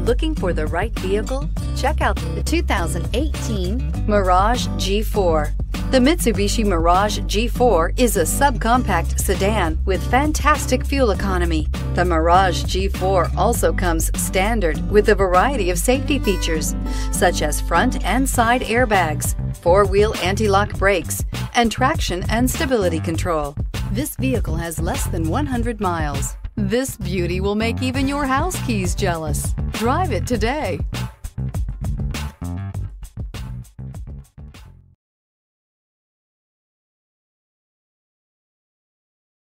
Looking for the right vehicle? Check out the 2018 Mirage G4. The Mitsubishi Mirage G4 is a subcompact sedan with fantastic fuel economy. The Mirage G4 also comes standard with a variety of safety features, such as front and side airbags, four-wheel anti-lock brakes, and traction and stability control. This vehicle has less than 100 miles. This beauty will make even your house keys jealous. Drive it today.